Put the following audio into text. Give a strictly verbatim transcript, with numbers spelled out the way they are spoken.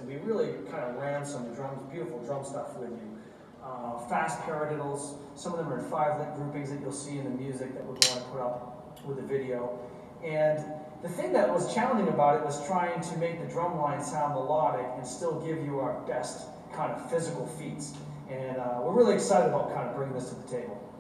and we really kind of ran some drums, beautiful drum stuff with you. Uh, fast paradiddles, some of them are in five-lit groupings that you'll see in the music that we're going to put up with the video. And the thing that was challenging about it was trying to make the drum line sound melodic and still give you our best kind of physical feats. And uh, we're really excited about kind of bringing this to the table.